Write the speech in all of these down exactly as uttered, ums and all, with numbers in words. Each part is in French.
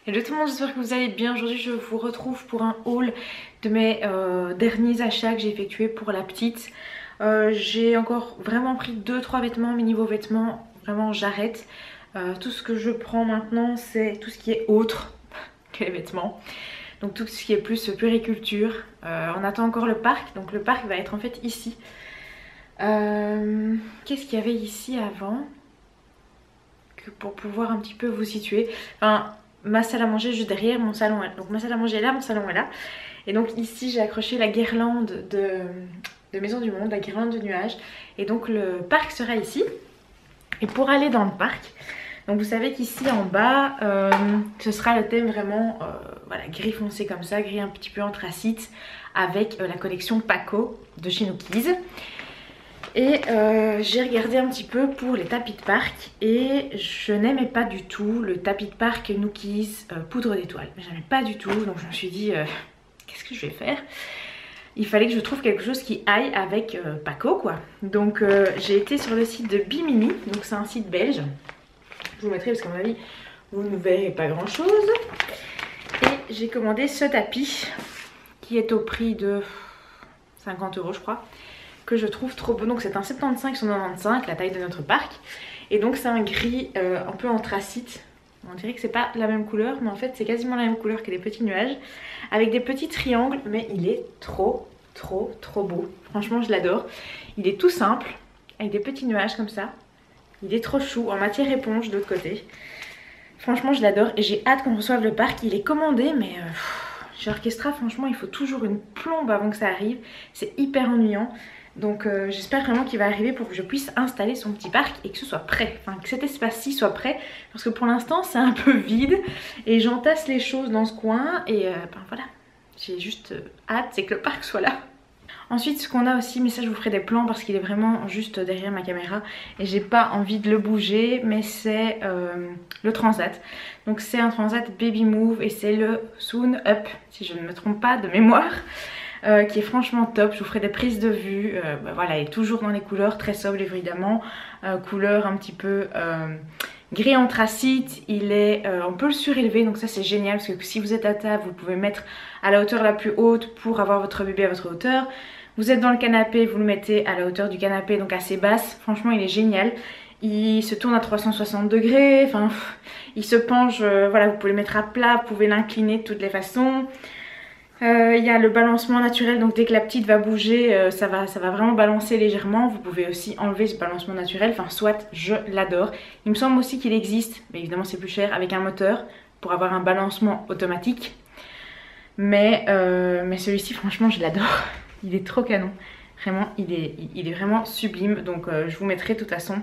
Hello tout le monde, j'espère que vous allez bien. Aujourd'hui je vous retrouve pour un haul de mes euh, derniers achats que j'ai effectués pour la petite. euh, J'ai encore vraiment pris deux trois vêtements, mais niveau vêtements vraiment j'arrête. euh, Tout ce que je prends maintenant c'est tout ce qui est autre que les vêtements. Donc tout ce qui est plus puériculture. euh, On attend encore le parc, donc le parc va être en fait ici. euh, Qu'est-ce qu'il y avait ici avant que pour pouvoir un petit peu vous situer. Enfin, ma salle à manger juste derrière, mon salon. Donc ma salle à manger est là, mon salon est là. Et donc ici j'ai accroché la guirlande de, de Maison du Monde, la guirlande de nuages. Et donc le parc sera ici. Et pour aller dans le parc, donc vous savez qu'ici en bas, euh, ce sera le thème vraiment euh, voilà, gris foncé comme ça, gris un petit peu anthracite, avec euh, la collection Paco de chez Nookies. Et euh, j'ai regardé un petit peu pour les tapis de parc et je n'aimais pas du tout le tapis de parc Nookies euh, poudre d'étoile. J'aimais pas du tout, donc je me suis dit euh, qu'est-ce que je vais faire? Il fallait que je trouve quelque chose qui aille avec euh, Paco quoi. Donc euh, j'ai été sur le site de Bimini, donc c'est un site belge. Je vous mettrai parce qu'à mon avis vous ne verrez pas grand chose. Et j'ai commandé ce tapis qui est au prix de cinquante euros je crois, que je trouve trop beau. Donc c'est un soixante-quinze sur quatre-vingt-quinze, la taille de notre parc. Et donc c'est un gris euh, un peu anthracite. On dirait que c'est pas la même couleur, mais en fait c'est quasiment la même couleur que les petits nuages, avec des petits triangles, mais il est trop trop trop beau. Franchement je l'adore. Il est tout simple, avec des petits nuages comme ça. Il est trop chou, en matière éponge de l'autre côté. Franchement je l'adore et j'ai hâte qu'on reçoive le parc. Il est commandé mais euh, pff, chez Orchestra franchement il faut toujours une plombe avant que ça arrive. C'est hyper ennuyant. Donc euh, j'espère vraiment qu'il va arriver pour que je puisse installer son petit parc et que ce soit prêt, enfin que cet espace-ci soit prêt, parce que pour l'instant c'est un peu vide et j'entasse les choses dans ce coin et euh, ben voilà, j'ai juste euh, hâte c'est que le parc soit là. Ensuite ce qu'on a aussi, mais ça je vous ferai des plans parce qu'il est vraiment juste derrière ma caméra et j'ai pas envie de le bouger, mais c'est euh, le transat. Donc c'est un transat Baby Move et c'est le Soon Up si je ne me trompe pas de mémoire. Euh, qui est franchement top. Je vous ferai des prises de vue. euh, bah voilà, il est toujours dans les couleurs très sobres évidemment, euh, couleur un petit peu euh, gris anthracite. Il est, euh, on peut le surélever, donc ça c'est génial parce que si vous êtes à table vous pouvez mettre à la hauteur la plus haute pour avoir votre bébé à votre hauteur. Vous êtes dans le canapé, vous le mettez à la hauteur du canapé, donc assez basse. Franchement il est génial. Il se tourne à trois cent soixante degrés, enfin il se penche, euh, voilà, vous pouvez le mettre à plat, vous pouvez l'incliner de toutes les façons. Il euh, y a le balancement naturel, donc dès que la petite va bouger, euh, ça, va, ça va vraiment balancer légèrement. Vous pouvez aussi enlever ce balancement naturel, enfin soit, je l'adore. Il me semble aussi qu'il existe, mais évidemment c'est plus cher, avec un moteur pour avoir un balancement automatique. Mais, euh, mais celui-ci franchement je l'adore, il est trop canon. Vraiment, il est, il est vraiment sublime, donc euh, je vous mettrai de toute façon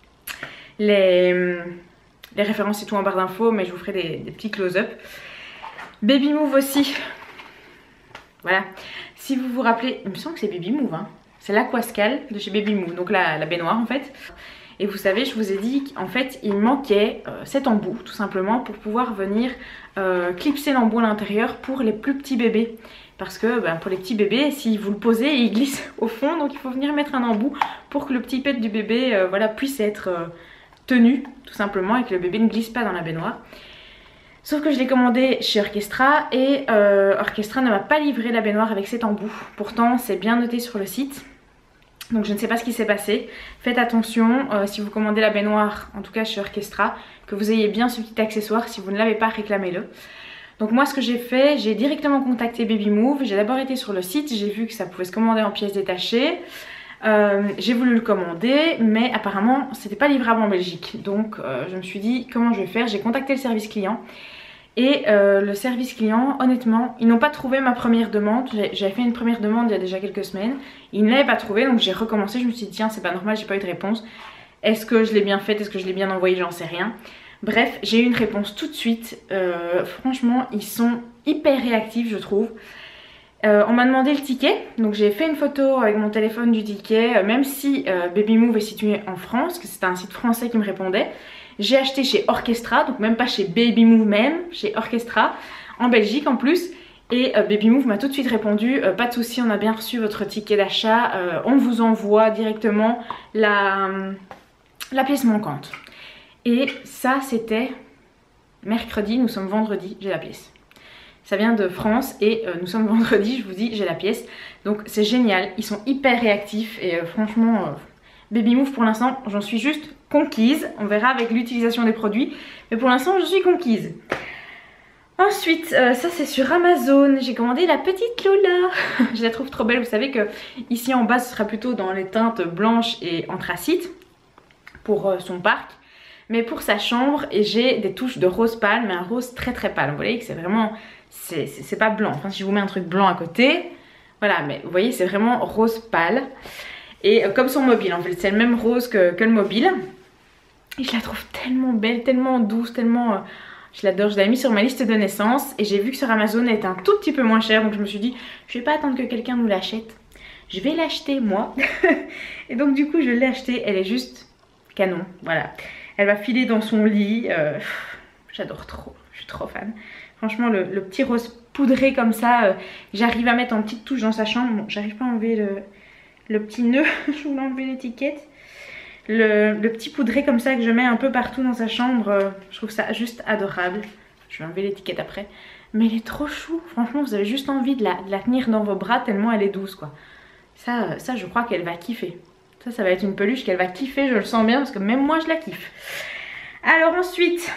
les, les références et tout en barre d'infos, mais je vous ferai des, des petits close-up. Baby Move aussi. Voilà, si vous vous rappelez, il me semble que c'est Baby Move, hein. C'est l'Aquascal de chez Baby Move, donc la, la baignoire en fait. Et vous savez, je vous ai dit qu'en fait il manquait euh, cet embout tout simplement pour pouvoir venir euh, clipser l'embout à l'intérieur pour les plus petits bébés. Parce que ben, pour les petits bébés, si vous le posez, il glisse au fond, donc il faut venir mettre un embout pour que le petit pet du bébé euh, voilà, puisse être euh, tenu tout simplement et que le bébé ne glisse pas dans la baignoire. Sauf que je l'ai commandé chez Orchestra et euh, Orchestra ne m'a pas livré la baignoire avec cet embout. Pourtant c'est bien noté sur le site. Donc je ne sais pas ce qui s'est passé. Faites attention euh, si vous commandez la baignoire, en tout cas chez Orchestra, que vous ayez bien ce petit accessoire. Si vous ne l'avez pas, réclamez-le. Donc moi ce que j'ai fait, j'ai directement contacté Baby Move. J'ai d'abord été sur le site, j'ai vu que ça pouvait se commander en pièces détachées. Euh, j'ai voulu le commander mais apparemment c'était pas livrable en Belgique, donc euh, je me suis dit comment je vais faire. J'ai contacté le service client et euh, le service client honnêtement ils n'ont pas trouvé ma première demande. J'avais fait une première demande il y a déjà quelques semaines, ils ne l'avaient pas trouvé, donc j'ai recommencé. Je me suis dit tiens c'est pas normal, j'ai pas eu de réponse, est-ce que je l'ai bien faite, est-ce que je l'ai bien envoyé, j'en sais rien. Bref, j'ai eu une réponse tout de suite. euh, franchement ils sont hyper réactifs je trouve. Euh, on m'a demandé le ticket, donc j'ai fait une photo avec mon téléphone du ticket, euh, même si euh, Baby Move est situé en France, que c'était un site français qui me répondait. J'ai acheté chez Orchestra, donc même pas chez Baby Move même, chez Orchestra, en Belgique en plus. Et euh, Baby Move m'a tout de suite répondu, euh, pas de souci, on a bien reçu votre ticket d'achat, euh, on vous envoie directement la, la pièce manquante. Et ça c'était mercredi, nous sommes vendredi, j'ai la pièce. Ça vient de France et euh, nous sommes vendredi, je vous dis, j'ai la pièce. Donc c'est génial, ils sont hyper réactifs et euh, franchement, euh, Baby Move pour l'instant, j'en suis juste conquise. On verra avec l'utilisation des produits, mais pour l'instant, je suis conquise. Ensuite, euh, ça c'est sur Amazon, j'ai commandé la petite Lola. Je la trouve trop belle, vous savez que ici en bas, ce sera plutôt dans les teintes blanches et anthracite pour euh, son parc. Mais pour sa chambre, j'ai des touches de rose pâle, mais un rose très très pâle. Vous voyez que c'est vraiment, c'est pas blanc. Enfin, si je vous mets un truc blanc à côté, voilà, mais vous voyez, c'est vraiment rose pâle. Et euh, comme son mobile, en fait, c'est le même rose que, que le mobile. Et je la trouve tellement belle, tellement douce, tellement... Euh, je l'adore, je l'ai mis sur ma liste de naissance. Et j'ai vu que sur Amazon, elle était un tout petit peu moins chère. Donc je me suis dit, je vais pas attendre que quelqu'un nous l'achète. Je vais l'acheter moi. Et donc du coup, je l'ai achetée. Elle est juste canon, voilà. Elle va filer dans son lit. Euh, J'adore trop, je suis trop fan. Franchement, le, le petit rose poudré comme ça, euh, j'arrive à mettre en petite touche dans sa chambre. Bon, j'arrive pas à enlever le, le petit nœud. Je voulais enlever l'étiquette. Le, le petit poudré comme ça que je mets un peu partout dans sa chambre, euh, je trouve ça juste adorable. Je vais enlever l'étiquette après. Mais elle est trop chou. Franchement, vous avez juste envie de la, de la tenir dans vos bras tellement elle est douce, quoi. Ça, ça je crois qu'elle va kiffer. Ça, ça va être une peluche qu'elle va kiffer, je le sens bien, parce que même moi, je la kiffe. Alors ensuite,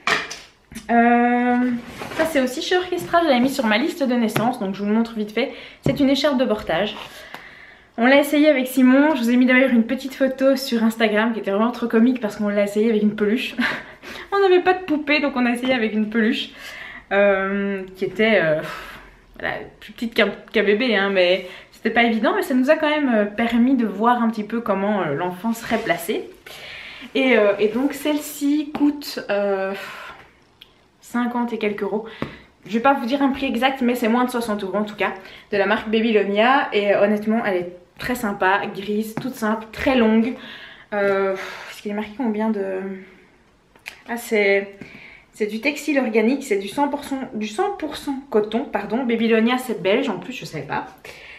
euh, ça c'est aussi chez Orchestra, je l'avais mis sur ma liste de naissance, donc je vous le montre vite fait. C'est une écharpe de portage. On l'a essayé avec Simon, je vous ai mis d'ailleurs une petite photo sur Instagram qui était vraiment trop comique parce qu'on l'a essayé avec une peluche. On n'avait pas de poupée, donc on a essayé avec une peluche euh, qui était euh, voilà, plus petite qu'un qu'un bébé, hein, mais... C'était pas évident, mais ça nous a quand même permis de voir un petit peu comment l'enfant serait placé. Et, euh, et donc celle-ci coûte euh, cinquante et quelques euros. Je vais pas vous dire un prix exact, mais c'est moins de soixante euros en tout cas. De la marque Babylonia. Et euh, honnêtement, elle est très sympa, grise, toute simple, très longue. Euh, Est-ce qu'il est marqué combien de... Ah, c'est... C'est du textile organique, c'est du cent pour cent, du cent pour cent coton, pardon. Babylonia, c'est belge en plus, je savais pas.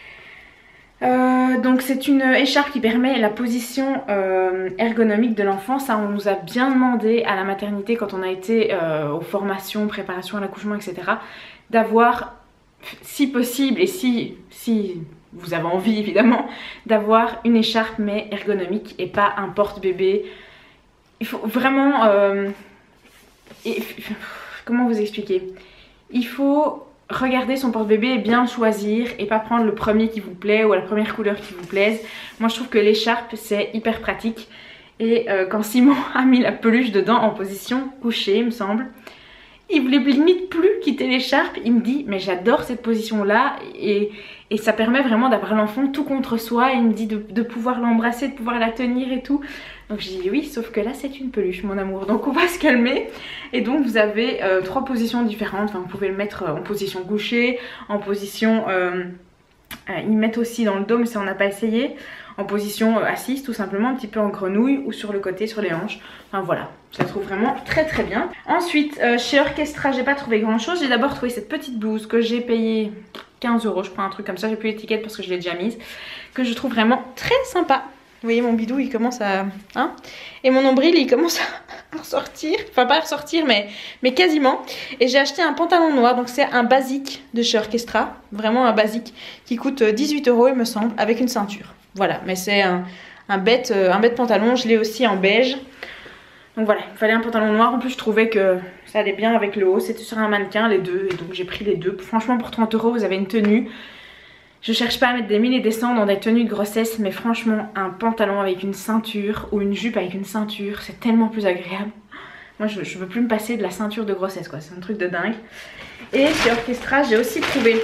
Euh, donc c'est une écharpe qui permet la position euh, ergonomique de l'enfant. Ça on nous a bien demandé à la maternité quand on a été euh, aux formations, préparation à l'accouchement, et cetera. D'avoir, si possible et si, si vous avez envie évidemment, d'avoir une écharpe mais ergonomique et pas un porte-bébé. Il faut vraiment... Euh, et, comment vous expliquer? Il faut... Regardez son porte-bébé et bien choisir et pas prendre le premier qui vous plaît ou la première couleur qui vous plaise. Moi je trouve que l'écharpe c'est hyper pratique. Et euh, quand Simon a mis la peluche dedans en position couchée il me semble, il voulait limite plus quitter l'écharpe. Il me dit mais j'adore cette position là et, et ça permet vraiment d'avoir l'enfant tout contre soi. Et il me dit de, de pouvoir l'embrasser, de pouvoir la tenir et tout. Donc j'ai dit oui, sauf que là c'est une peluche mon amour, donc on va se calmer. Et donc vous avez euh, trois positions différentes, enfin vous pouvez le mettre en position couchée, en position, euh, euh, ils mettent aussi dans le dos mais ça on n'a pas essayé, en position euh, assise tout simplement, un petit peu en grenouille ou sur le côté, sur les hanches. Enfin voilà, je la trouve vraiment très très bien. Ensuite euh, chez Orchestra j'ai pas trouvé grand chose, j'ai d'abord trouvé cette petite blouse que j'ai payée quinze euros, je prends un truc comme ça, j'ai plus l'étiquette parce que je l'ai déjà mise, que je trouve vraiment très sympa. Vous voyez mon bidou il commence à... Hein, et mon nombril il commence à ressortir. Enfin pas à ressortir mais, mais quasiment. Et j'ai acheté un pantalon noir. Donc c'est un basique de chez Orchestra. Vraiment un basique qui coûte dix-huit euros il me semble. Avec une ceinture. Voilà. Mais c'est un, un, bête, un bête pantalon. Je l'ai aussi en beige. Donc voilà. Il fallait un pantalon noir. En plus je trouvais que ça allait bien avec le haut. C'était sur un mannequin les deux. Et donc j'ai pris les deux. Franchement pour trente euros vous avez une tenue. Je cherche pas à mettre des mille et des cents dans des tenues de grossesse, mais franchement, un pantalon avec une ceinture ou une jupe avec une ceinture, c'est tellement plus agréable. Moi, je, je veux plus me passer de la ceinture de grossesse, quoi. C'est un truc de dingue. Et chez Orchestra, j'ai aussi trouvé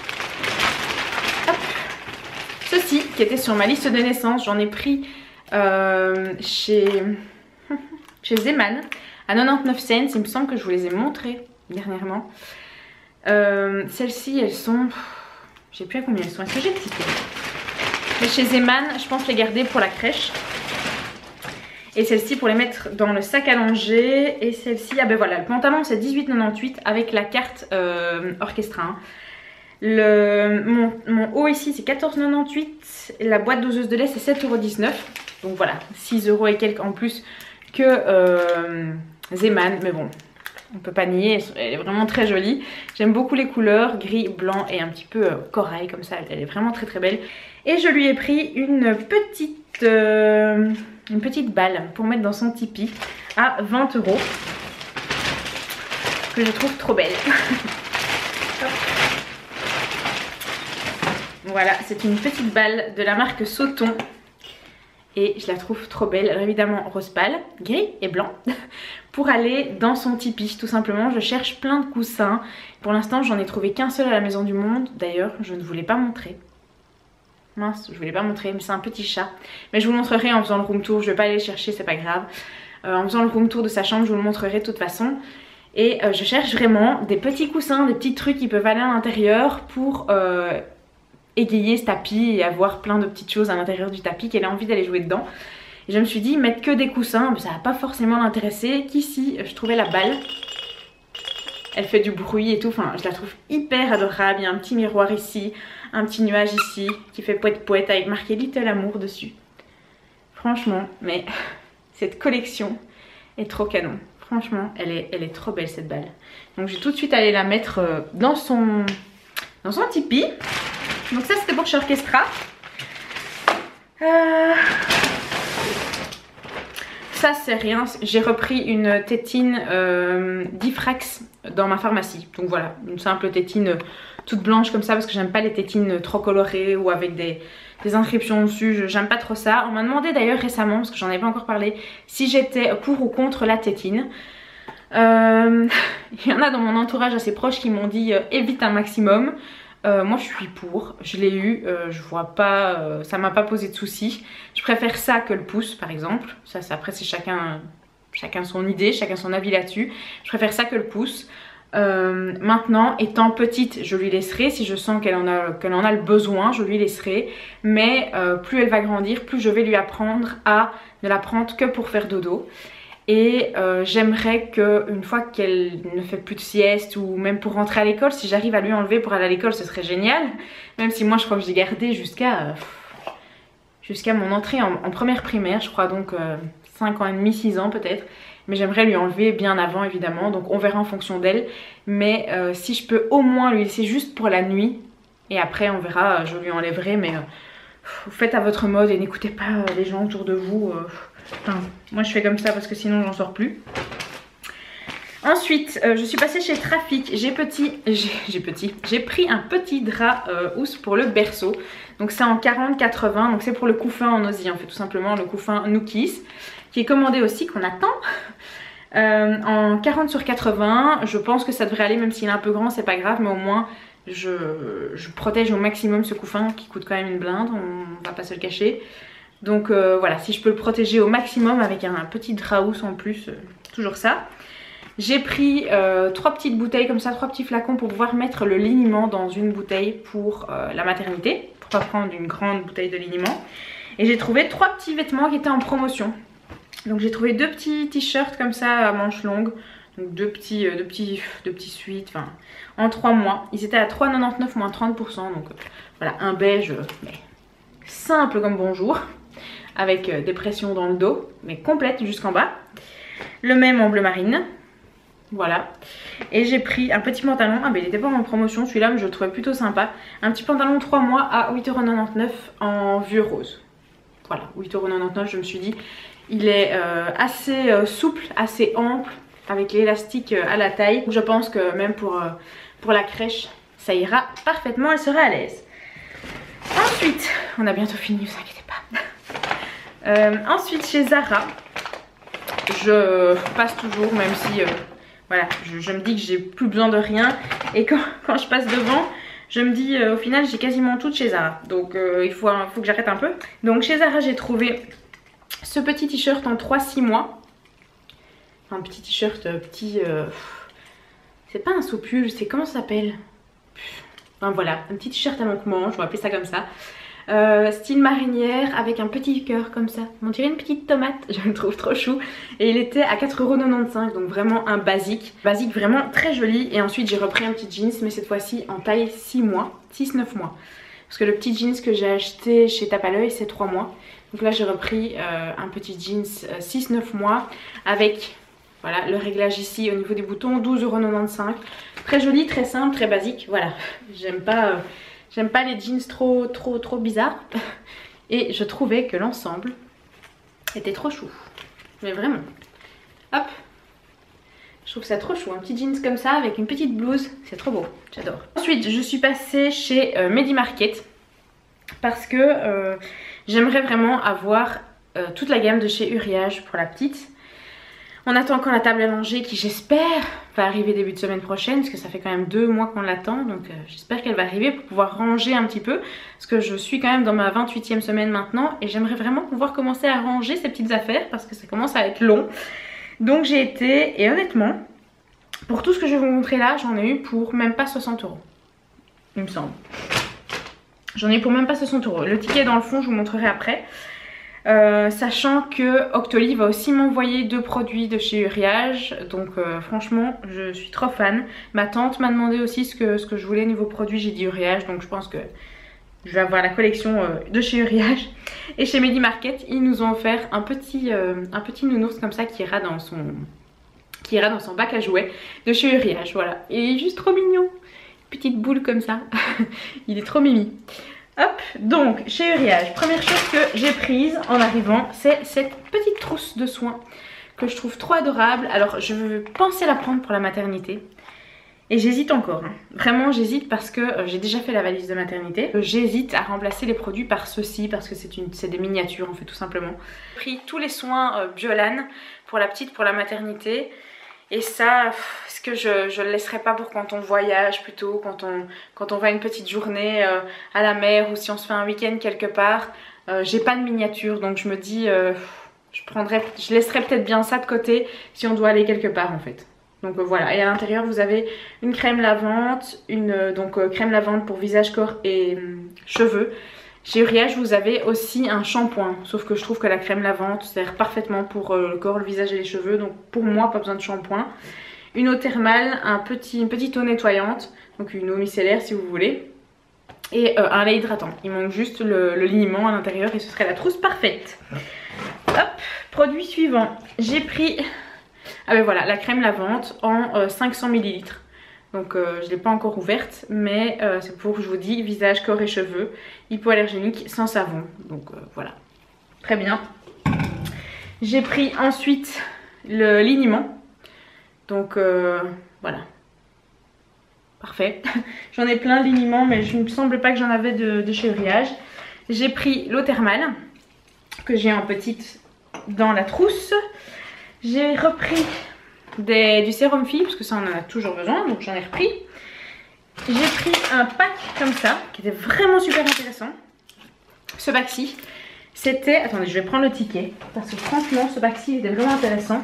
hop, ceci qui était sur ma liste de naissance. J'en ai pris euh, chez, chez Zeman à quatre-vingt-dix-neuf cents. Il me semble que je vous les ai montrées dernièrement. Euh, Celles-ci, elles sont... Je sais plus à combien elles sont. Est-ce que j'ai le ticket? Mais chez Zeman, je pense les garder pour la crèche. Et celle-ci pour les mettre dans le sac à langer. Et celle-ci, ah ben voilà, le pantalon c'est dix-huit quatre-vingt-dix-huit avec la carte euh, Orchestra. Hein. Le, mon, mon haut ici c'est quatorze quatre-vingt-dix-huit. Et la boîte doseuse de lait c'est sept euros dix-neuf. Donc voilà, six euros et quelques en plus que euh, Zeman. Mais bon, on peut pas nier, elle est vraiment très jolie. J'aime beaucoup les couleurs, gris, blanc et un petit peu euh, corail comme ça, elle est vraiment très très belle. Et je lui ai pris une petite, euh, une petite balle pour mettre dans son Tipeee à vingt euros. Que je trouve trop belle. Voilà, c'est une petite balle de la marque Sauton. Et je la trouve trop belle, alors évidemment rose pâle, gris et blanc, pour aller dans son Tipeee tout simplement. Je cherche plein de coussins, pour l'instant j'en ai trouvé qu'un seul à la Maison du Monde, d'ailleurs je ne voulais pas montrer. Mince, je voulais pas montrer, mais c'est un petit chat. Mais je vous le montrerai en faisant le room tour, je vais pas aller le chercher, c'est pas grave. Euh, en faisant le room tour de sa chambre, je vous le montrerai de toute façon. Et euh, je cherche vraiment des petits coussins, des petits trucs qui peuvent aller à l'intérieur pour... Euh, égayer ce tapis et avoir plein de petites choses à l'intérieur du tapis qu'elle a envie d'aller jouer dedans. Et je me suis dit mettre que des coussins, ça va pas forcément l'intéresser, qu'ici je trouvais la balle. Elle fait du bruit et tout, enfin je la trouve hyper adorable. Il y a un petit miroir ici, un petit nuage ici qui fait poète poète avec marqué Little Amour dessus. Franchement, mais cette collection est trop canon. Franchement, elle est, elle est trop belle cette balle. Donc je vais tout de suite aller la mettre dans son, dans son Tipeee. Donc ça c'était pour chez Orchestra. Euh... Ça c'est rien, j'ai repris une tétine euh, Diffrax dans ma pharmacie. Donc voilà, une simple tétine toute blanche comme ça parce que j'aime pas les tétines trop colorées ou avec des, des inscriptions dessus, j'aime pas trop ça. On m'a demandé d'ailleurs récemment, parce que j'en ai pas encore parlé, si j'étais pour ou contre la tétine. Euh... Il y en a dans mon entourage assez proche qui m'ont dit euh, évite un maximum. Euh, moi je suis pour, je l'ai eu, euh, je vois pas, euh, ça m'a pas posé de soucis. Je préfère ça que le pouce par exemple, ça, ça après c'est chacun, chacun son idée, chacun son avis là-dessus. Je préfère ça que le pouce. Euh, maintenant étant petite je lui laisserai, si je sens qu'elle en a, qu'elle en a le besoin je lui laisserai. Mais euh, plus elle va grandir, plus je vais lui apprendre à ne la prendre que pour faire dodo. Et euh, j'aimerais qu'une fois qu'elle ne fait plus de sieste ou même pour rentrer à l'école, si j'arrive à lui enlever pour aller à l'école, ce serait génial. Même si moi je crois que j'ai gardé jusqu'à euh, jusqu'à mon entrée en, en première primaire, je crois, donc euh, cinq ans et demi, six ans peut-être. Mais j'aimerais lui enlever bien avant évidemment, donc on verra en fonction d'elle. Mais euh, si je peux au moins lui laisser juste pour la nuit, et après on verra, je lui enlèverai. Mais euh, vous faites à votre mode et n'écoutez pas euh, les gens autour de vous. Euh, Enfin, moi je fais comme ça parce que sinon j'en sors plus. Ensuite euh, je suis passée chez Trafic. J'ai petit, j'ai petit, j'ai pris un petit drap euh, housse pour le berceau. Donc c'est en quarante quatre-vingts. Donc c'est pour le couffin en osier en fait, tout simplement le couffin Nookies, qui est commandé aussi, qu'on attend. euh, En quarante sur quatre-vingts. Je pense que ça devrait aller, même s'il est un peu grand, c'est pas grave. Mais au moins je, je protège au maximum ce couffin qui coûte quand même une blinde, on va pas se le cacher. Donc euh, voilà, si je peux le protéger au maximum avec un, un petit drap housse en plus, euh, toujours ça. J'ai pris euh, trois petites bouteilles comme ça, trois petits flacons pour pouvoir mettre le liniment dans une bouteille pour euh, la maternité. Pour pas prendre une grande bouteille de liniment. Et j'ai trouvé trois petits vêtements qui étaient en promotion. Donc j'ai trouvé deux petits t-shirts comme ça à manches longues. Donc deux petits, euh, deux petits, deux petits suites, enfin en trois mois. Ils étaient à trois virgule quatre-vingt-dix-neuf moins trente pour cent. Donc euh, voilà, un beige euh, mais simple comme bonjour. Avec euh, des pressions dans le dos, mais complète jusqu'en bas. Le même en bleu marine. Voilà. Et j'ai pris un petit pantalon. Ah ben il n'était pas en promotion celui-là, mais je le trouvais plutôt sympa. Un petit pantalon trois mois à huit euros quatre-vingt-dix-neuf en vieux rose. Voilà, huit euros quatre-vingt-dix-neuf, je me suis dit. Il est euh, assez euh, souple, assez ample, avec l'élastique euh, à la taille. Je pense que même pour, euh, pour la crèche, ça ira parfaitement, elle sera à l'aise. Ensuite, on a bientôt fini, vous inquiétez pas. Euh, ensuite chez Zara, je passe toujours, même si euh, voilà, je, je me dis que j'ai plus besoin de rien. Et quand, quand je passe devant, je me dis euh, au final j'ai quasiment tout chez Zara. Donc euh, il faut, faut que j'arrête un peu. Donc chez Zara j'ai trouvé ce petit t-shirt en trois six mois. Un petit t-shirt euh, petit... Euh, c'est pas un soupul, c'est comment ça s'appelle? Enfin voilà, un petit t-shirt à longue manche, on va appeler ça comme ça. Euh, style marinière avec un petit cœur comme ça. On dirait une petite tomate, je le trouve trop chou. Et il était à quatre euros quatre-vingt-quinze, donc vraiment un basique. Basique vraiment très joli. Et ensuite j'ai repris un petit jeans, mais cette fois-ci en taille six mois, six neuf mois. Parce que le petit jeans que j'ai acheté chez Tape à l'œil c'est trois mois. Donc là j'ai repris euh, un petit jeans euh, six neuf mois avec Voilà, le réglage ici au niveau des boutons, douze euros quatre-vingt-quinze. Très joli, très simple, très basique. Voilà, j'aime pas, euh, j'aime pas les jeans trop, trop, trop bizarres. Et je trouvais que l'ensemble était trop chou. Mais vraiment. Hop. Je trouve ça trop chou. Un petit jeans comme ça avec une petite blouse. C'est trop beau. J'adore. Ensuite, je suis passée chez euh, Medi Market. Parce que euh, j'aimerais vraiment avoir euh, toute la gamme de chez Uriage pour la petite. On attend encore la table à langer qui, j'espère, va arriver début de semaine prochaine. Parce que ça fait quand même deux mois qu'on l'attend. Donc euh, j'espère qu'elle va arriver pour pouvoir ranger un petit peu. Parce que je suis quand même dans ma vingt-huitième semaine maintenant. Et j'aimerais vraiment pouvoir commencer à ranger ces petites affaires. Parce que ça commence à être long. Donc j'ai été, et honnêtement, pour tout ce que je vais vous montrer là, j'en ai eu pour même pas soixante euros. Il me semble. J'en ai eu pour même pas soixante euros. Le ticket dans le fond, je vous montrerai après. Euh, sachant que Octoly va aussi m'envoyer deux produits de chez Uriage. Donc euh, franchement, je suis trop fan. Ma tante m'a demandé aussi ce que, ce que je voulais niveau produit. J'ai dit Uriage, donc je pense que je vais avoir la collection euh, de chez Uriage. Et chez Medi Market, ils nous ont offert un petit, euh, un petit nounours comme ça qui ira dans son, qui ira dans son bac à jouets de chez Uriage. Voilà, il est juste trop mignon. Petite boule comme ça. Il est trop mimi. Hop, donc chez Uriage, première chose que j'ai prise en arrivant, c'est cette petite trousse de soins que je trouve trop adorable. Alors je pensais la prendre pour la maternité et j'hésite encore, hein. Vraiment j'hésite parce que euh, j'ai déjà fait la valise de maternité. Euh, j'hésite à remplacer les produits par ceux-ci parce que c'est des miniatures en fait tout simplement. J'ai pris tous les soins euh, Biolan pour la petite, pour la maternité. Et ça, est-ce que je, je le laisserai pas pour quand on voyage plutôt, quand on, quand on va une petite journée euh, à la mer ou si on se fait un week-end quelque part. euh, J'ai pas de miniature donc je me dis, euh, je prendrai, je laisserai peut-être bien ça de côté si on doit aller quelque part en fait. Donc euh, voilà, et à l'intérieur vous avez une crème lavante, une euh, donc euh, crème lavante pour visage, corps et euh, cheveux. Chez Uriage vous avez aussi un shampoing, sauf que je trouve que la crème lavante sert parfaitement pour euh, le corps, le visage et les cheveux. Donc pour moi pas besoin de shampoing. Une eau thermale, un petit, une petite eau nettoyante, donc une eau micellaire si vous voulez. Et euh, un lait hydratant, il manque juste le, le liniment à l'intérieur et ce serait la trousse parfaite. Hop, produit suivant, j'ai pris, ah ben voilà, la crème lavante en euh, cinq cents millilitres. Donc euh, je ne l'ai pas encore ouverte, mais euh, c'est pour, je vous dis, visage, corps et cheveux, hypoallergénique, sans savon. Donc euh, voilà, très bien. J'ai pris ensuite le liniment. Donc euh, voilà, parfait. J'en ai plein de liniments, mais je ne me semble pas que j'en avais de, de chez Uriage. J'ai pris l'eau thermale, que j'ai en petite dans la trousse. J'ai repris... Des, du sérum fille parce que ça on en a toujours besoin, donc j'en ai repris. J'ai pris un pack comme ça qui était vraiment super intéressant. Ce pack-ci c'était, attendez je vais prendre le ticket parce que franchement ce pack-ci était vraiment intéressant.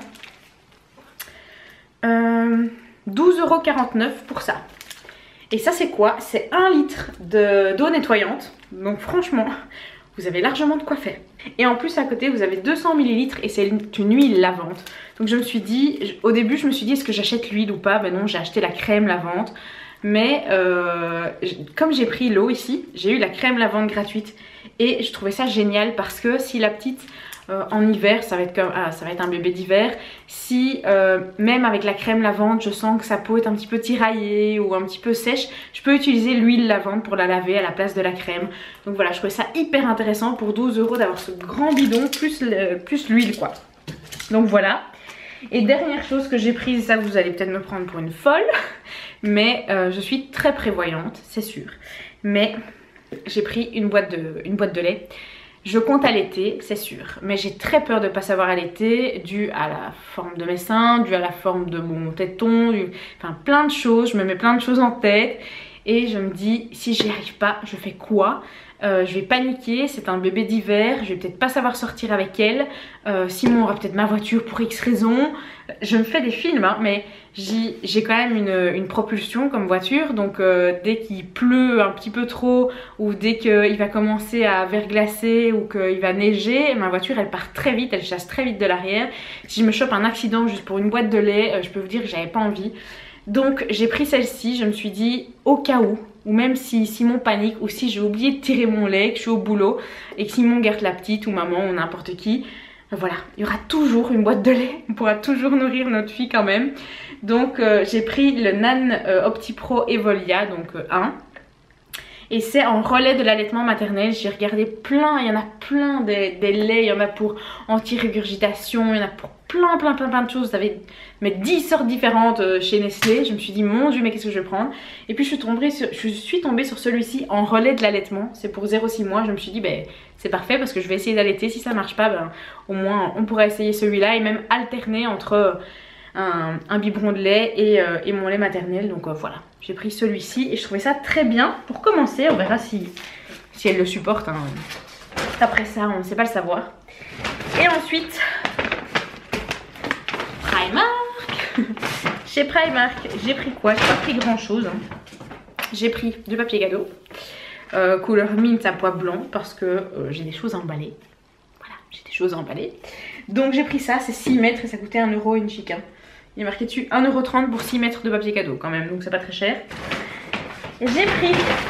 euh, douze euros quarante-neuf pour ça. Et ça c'est quoi? C'est un litre d'eau nettoyante, donc franchement vous avez largement de quoi faire. Et en plus à côté vous avez deux cents millilitres et c'est une huile lavante. Donc je me suis dit, au début je me suis dit est-ce que j'achète l'huile ou pas? Ben non, j'ai acheté la crème lavante. Mais euh, comme j'ai pris l'eau ici, j'ai eu la crème lavante gratuite. Et je trouvais ça génial parce que si la petite euh, en hiver, ça va être comme ah, ça va être un bébé d'hiver. Si euh, même avec la crème lavante, je sens que sa peau est un petit peu tiraillée ou un petit peu sèche, je peux utiliser l'huile lavante pour la laver à la place de la crème. Donc voilà, je trouvais ça hyper intéressant pour douze euros d'avoir ce grand bidon plus le, plus l'huile quoi. Donc voilà. Et dernière chose que j'ai prise, ça vous allez peut-être me prendre pour une folle, mais euh, je suis très prévoyante, c'est sûr. Mais j'ai pris une boîte de, une boîte de lait. Je compte allaiter, c'est sûr, mais j'ai très peur de ne pas savoir allaiter, dû à la forme de mes seins, dû à la forme de mon téton, dû... enfin plein de choses, je me mets plein de choses en tête. Et je me dis, si j'y arrive pas, je fais quoi? euh, Je vais paniquer, c'est un bébé d'hiver, je vais peut-être pas savoir sortir avec elle. euh, Simon aura peut-être ma voiture pour X raison. Je me fais des films, hein, mais j'ai quand même une, une propulsion comme voiture. Donc euh, dès qu'il pleut un petit peu trop, ou dès qu'il va commencer à verglacer, ou qu'il va neiger, ma voiture elle part très vite, elle chasse très vite de l'arrière. Si je me chope un accident juste pour une boîte de lait, euh, je peux vous dire que j'avais pas envie. Donc j'ai pris celle-ci, je me suis dit au cas où, ou même si Simon panique, ou si j'ai oublié de tirer mon lait, que je suis au boulot et que Simon garde la petite ou maman ou n'importe qui, voilà, il y aura toujours une boîte de lait, on pourra toujours nourrir notre fille quand même. Donc euh, j'ai pris le Nan euh, OptiPro Evolia, donc euh, un. Et c'est en relais de l'allaitement maternel. J'ai regardé plein, il y en a plein des, des laits, il y en a pour anti-régurgitation, il y en a pour plein plein plein plein de choses. Vous avez mais dix sortes différentes euh, chez Nestlé. Je me suis dit mon dieu mais qu'est-ce que je vais prendre. Et puis je suis tombée sur, je suis tombée sur celui-ci en relais de l'allaitement. C'est pour zéro six mois. Je me suis dit ben c'est parfait parce que je vais essayer d'allaiter. Si ça marche pas, ben, au moins on pourra essayer celui-là et même alterner entre un, un biberon de lait et, euh, et mon lait maternel. Donc euh, voilà. J'ai pris celui-ci et je trouvais ça très bien. Pour commencer, on verra si, si elle le supporte. Hein. Après ça, on ne sait pas le savoir. Et ensuite, Primark. Chez Primark, j'ai pris quoi? J'ai pas pris grand chose. Hein. J'ai pris du papier cadeau. Euh, couleur mint à pois blanc parce que euh, j'ai des choses à emballer. Voilà, j'ai des choses à emballer. Donc j'ai pris ça, c'est six mètres et ça coûtait un euro une chic. Hein. Il est marqué dessus un euro trente pour six mètres de papier cadeau quand même, donc c'est pas très cher. J'ai pris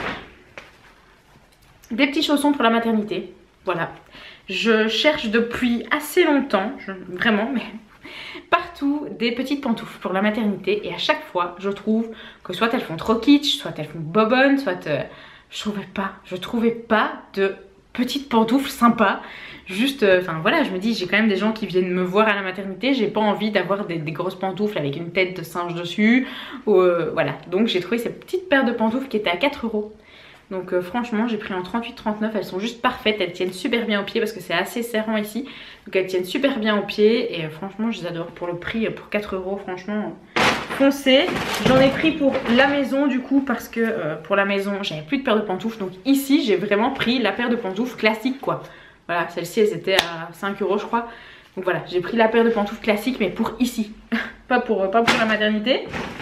des petits chaussons pour la maternité. Voilà. Je cherche depuis assez longtemps, je, vraiment, mais partout des petites pantoufles pour la maternité. Et à chaque fois, je trouve que soit elles font trop kitsch, soit elles font bobonne, soit... Euh, je trouvais pas, je trouvais pas de petites pantoufles sympas. Juste, enfin euh, voilà, je me dis, j'ai quand même des gens qui viennent me voir à la maternité, j'ai pas envie d'avoir des, des grosses pantoufles avec une tête de singe dessus, ou, euh, voilà. Donc j'ai trouvé ces petites paires de pantoufles qui étaient à quatre euros. Donc euh, franchement, j'ai pris en trente-huit trente-neuf, elles sont juste parfaites, elles tiennent super bien au pied parce que c'est assez serrant ici. Donc elles tiennent super bien au pied et euh, franchement, je les adore pour le prix, pour quatre euros, franchement, foncez. J'en ai pris pour la maison du coup parce que euh, pour la maison, j'avais plus de paire de pantoufles. Donc ici, j'ai vraiment pris la paire de pantoufles classique quoi. Voilà, celle-ci, elles étaient à cinq euros je crois. Donc voilà, j'ai pris la paire de pantoufles classique mais pour ici, pas pour, pas pour la maternité.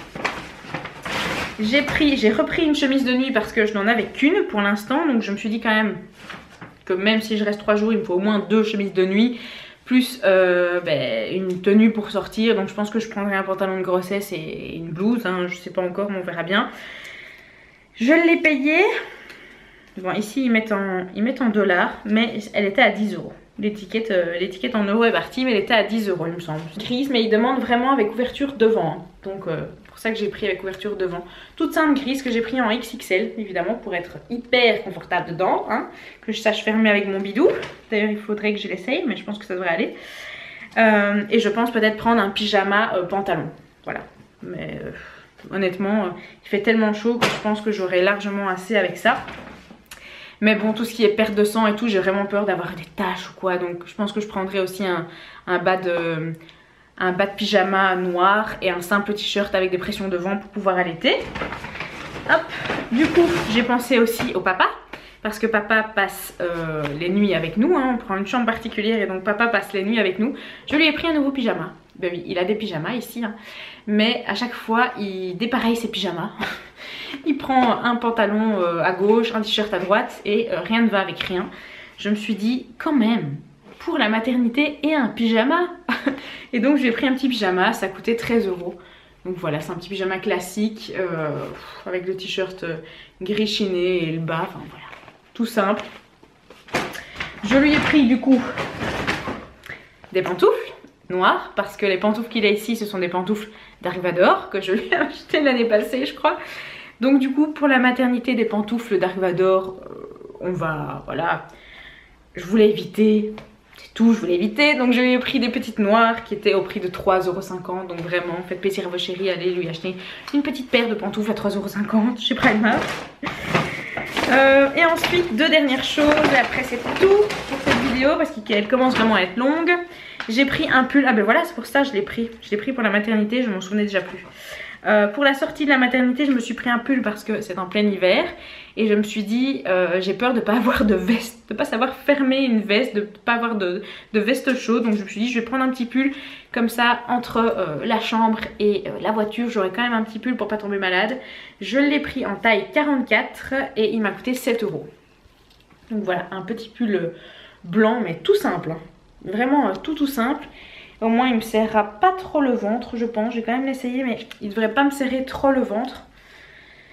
J'ai pris, j'ai repris une chemise de nuit parce que je n'en avais qu'une pour l'instant. Donc je me suis dit quand même que même si je reste trois jours, il me faut au moins deux chemises de nuit. Plus euh, ben, une tenue pour sortir. Donc je pense que je prendrai un pantalon de grossesse et une blouse. Hein, je sais pas encore, mais on verra bien. Je l'ai payé. Bon, ici ils mettent en, ils mettent en dollars, mais elle était à dix euros. L'étiquette euh, l'étiquette en euros est partie, mais elle était à dix euros, il me semble. Grise, mais ils demandent vraiment avec ouverture devant. Hein. Donc, euh, pour ça que j'ai pris avec ouverture devant. Toute simple grise que j'ai pris en X X L, évidemment, pour être hyper confortable dedans. Hein, que je sache fermer avec mon bidou. D'ailleurs, il faudrait que je l'essaye, mais je pense que ça devrait aller. Euh, et je pense peut-être prendre un pyjama euh, pantalon. Voilà. Mais euh, honnêtement, euh, il fait tellement chaud que je pense que j'aurai largement assez avec ça. Mais bon, tout ce qui est perte de sang et tout, j'ai vraiment peur d'avoir des taches ou quoi. Donc je pense que je prendrai aussi un, un, bas, de, un bas de pyjama noir et un simple t-shirt avec des pressions devant pour pouvoir allaiter. Hop, du coup, j'ai pensé aussi au papa. Parce que papa passe euh, les nuits avec nous. Hein, on prend une chambre particulière et donc papa passe les nuits avec nous. Je lui ai pris un nouveau pyjama. Ben oui, il a des pyjamas ici. Hein, mais à chaque fois, il dépareille ses pyjamas. Il prend un pantalon euh, à gauche, un t-shirt à droite et euh, rien ne va avec rien. Je me suis dit quand même, pour la maternité et un pyjama. Et donc j'ai pris un petit pyjama, ça coûtait treize euros. Donc voilà, c'est un petit pyjama classique euh, avec le t-shirt euh, gris chiné et le bas, enfin voilà, tout simple. Je lui ai pris du coup des pantoufles noires parce que les pantoufles qu'il a ici, ce sont des pantoufles d'Arrivador que je lui ai acheté l'année passée je crois. Donc du coup pour la maternité des pantoufles d'Arrivador, euh, on va, voilà, je voulais éviter, c'est tout, je voulais éviter. Donc je lui ai pris des petites noires qui étaient au prix de trois euros cinquante. Donc vraiment, faites plaisir à vos chéris, allez lui acheter une petite paire de pantoufles à trois euros cinquante chez Primark. Euh, et ensuite, deux dernières choses, et après c'est tout pour cette vidéo parce qu'elle commence vraiment à être longue. J'ai pris un pull, ah ben voilà, c'est pour ça que je l'ai pris. Je l'ai pris pour la maternité, je m'en souvenais déjà plus. Euh, pour la sortie de la maternité, je me suis pris un pull parce que c'est en plein hiver. Et je me suis dit, euh, j'ai peur de ne pas avoir de veste, de ne pas savoir fermer une veste, de ne pas avoir de, de veste chaude. Donc je me suis dit, je vais prendre un petit pull comme ça entre euh, la chambre et euh, la voiture. J'aurai quand même un petit pull pour pas tomber malade. Je l'ai pris en taille quarante-quatre et il m'a coûté sept euros. Donc voilà, un petit pull blanc mais tout simple. Hein. Vraiment euh, tout tout simple. Au moins il me serrera pas trop le ventre je pense. Je vais quand même l'essayer mais il devrait pas me serrer trop le ventre.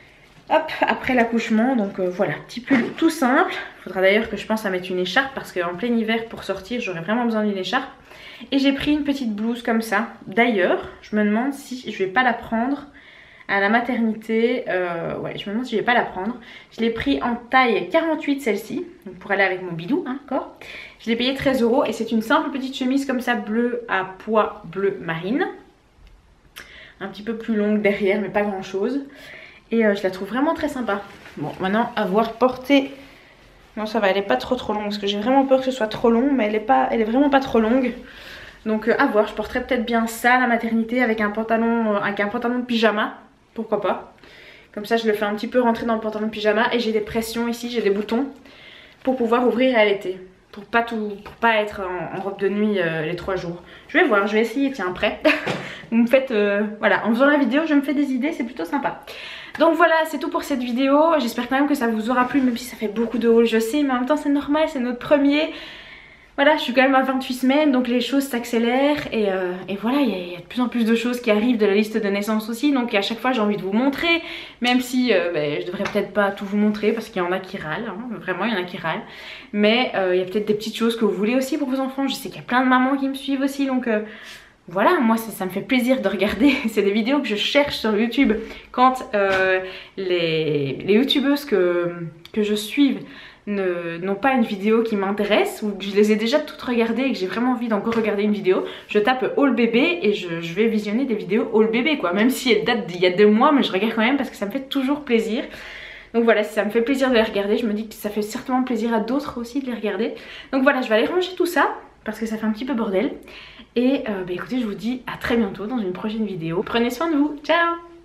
Hop, après l'accouchement, donc euh, voilà, petit pull tout simple. Il faudra d'ailleurs que je pense à mettre une écharpe parce qu'en plein hiver pour sortir j'aurais vraiment besoin d'une écharpe. Et j'ai pris une petite blouse comme ça. D'ailleurs, je me demande si je vais pas la prendre à la maternité. Euh, ouais, je me demande si je vais pas la prendre. Je l'ai pris en taille quarante-huit celle-ci, donc pour aller avec mon bidou, hein, d'accord. Je l'ai payé treize euros et c'est une simple petite chemise comme ça bleue à pois bleu marine. Un petit peu plus longue derrière mais pas grand chose. Et euh, je la trouve vraiment très sympa. Bon, maintenant, à voir porter... Non, ça va, elle est pas trop trop longue. Parce que j'ai vraiment peur que ce soit trop long. Mais elle est, pas... elle est vraiment pas trop longue. Donc, euh, à voir. Je porterai peut-être bien ça à la maternité avec un pantalon, euh, avec un pantalon de pyjama. Pourquoi pas. Comme ça, je le fais un petit peu rentrer dans le pantalon de pyjama. Et j'ai des pressions ici, j'ai des boutons. Pour pouvoir ouvrir et allaiter. Pour pas, tout... pour pas être en, en robe de nuit euh, les trois jours. Je vais voir, je vais essayer. Tiens, prêt. Vous me faites... Euh... Voilà, en faisant la vidéo, je me fais des idées. C'est plutôt sympa. Donc voilà, c'est tout pour cette vidéo. J'espère quand même que ça vous aura plu, même si ça fait beaucoup de hauls, je sais, mais en même temps c'est normal, c'est notre premier. Voilà, je suis quand même à vingt-huit semaines, donc les choses s'accélèrent et, euh, et voilà, il y, y a de plus en plus de choses qui arrivent de la liste de naissance aussi, donc à chaque fois j'ai envie de vous montrer, même si euh, bah, je devrais peut-être pas tout vous montrer parce qu'il y en a qui râlent, hein, vraiment il y en a qui râlent, mais euh, il y a peut-être des petites choses que vous voulez aussi pour vos enfants. Je sais qu'il y a plein de mamans qui me suivent aussi, donc... Euh, Voilà, moi ça, ça me fait plaisir de regarder, c'est des vidéos que je cherche sur YouTube quand euh, les, les youtubeuses que, que je suive n'ont pas une vidéo qui m'intéresse ou que je les ai déjà toutes regardées et que j'ai vraiment envie d'encore regarder une vidéo, je tape haul bébé et je, je vais visionner des vidéos haul bébé quoi, même si elles datent d'il y a deux mois, mais je regarde quand même parce que ça me fait toujours plaisir. Donc voilà, si ça me fait plaisir de les regarder, je me dis que ça fait certainement plaisir à d'autres aussi de les regarder. Donc voilà, je vais aller ranger tout ça parce que ça fait un petit peu bordel. Et euh, bah écoutez, je vous dis à très bientôt dans une prochaine vidéo. Prenez soin de vous, ciao!